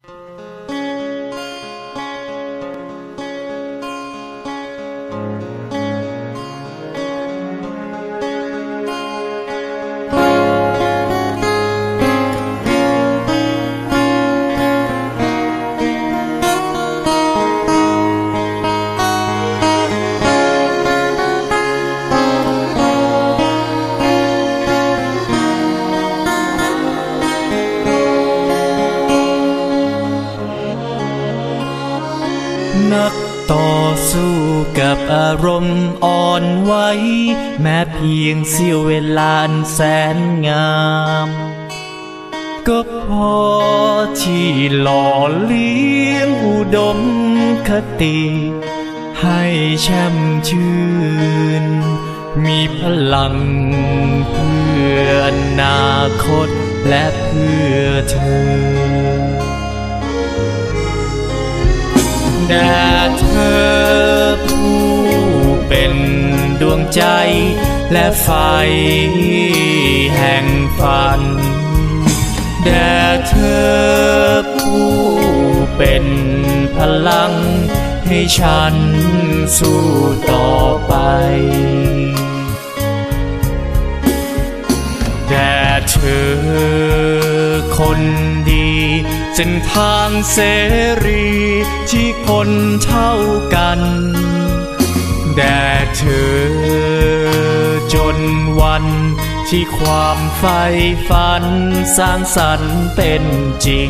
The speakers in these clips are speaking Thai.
นักต่อสู้กับอารมณ์อ่อนไหวแม้เพียงเสี้ยวเวลาแสนงามก็พอที่หล่อเลี้ยงอุดมคติให้แช่มชื่นมีพลังเพื่ออนาคตและเพื่อเธอแด่เธอผู้เป็นดวงใจและไฟแห่งฝันแด่เธอผู้เป็นพลังให้ฉันสู้ต่อไปแด่เธอคนดีเส้นทางเสรีที่คนเท่ากันแด่เธอจนวันที่ความใฝ่ฝันสร้างสรรค์เป็นจริง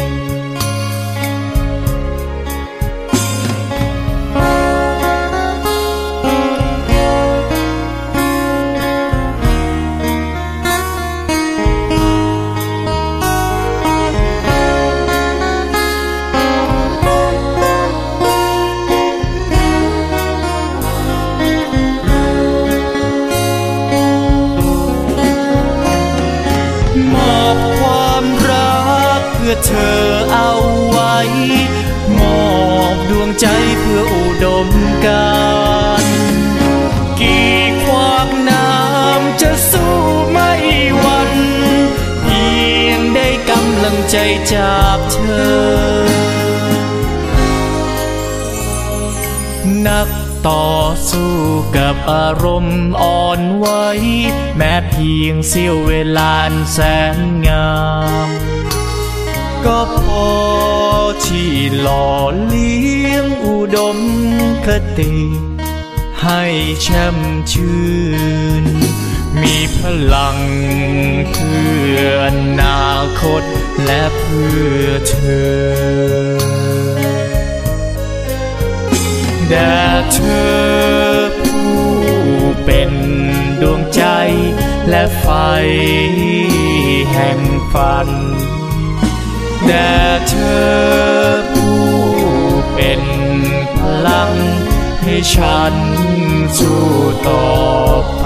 เพื่อเธอเอาไว้มอบดวงใจเพื่ออุดมการณ์กี่ขวากน้ำจะสู้ไม่หวั่นเพียงได้กำลังใจจากเธอนักต่อสู้กับอารมณ์อ่อนไหวแม้เพียงเสี้ยวเวลาแสนงามก็พอที่หล่อเลี้ยงอุดมคติให้แช่มชื่นมีพลังเพื่ออนาคตและเพื่อเธอแด่เธอผู้เป็นดวงใจและไฟแห่งฝันแด่เธอผู้เป็นพลังให้ฉันสู้ต่อไป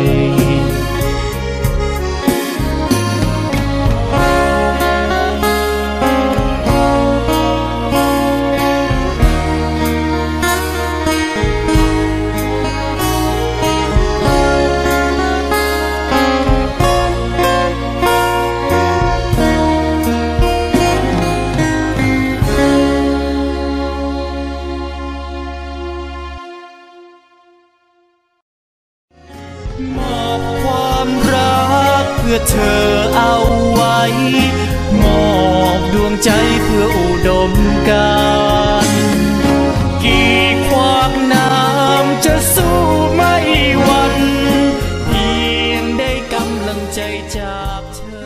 มอบความรักเพื่อเธอเอาไว้มอบดวงใจเพื่ออุดมการณ์กี่ขวากน้ำจะสู้ไม่หวั่นเพียงได้กำลังใจจากเธอ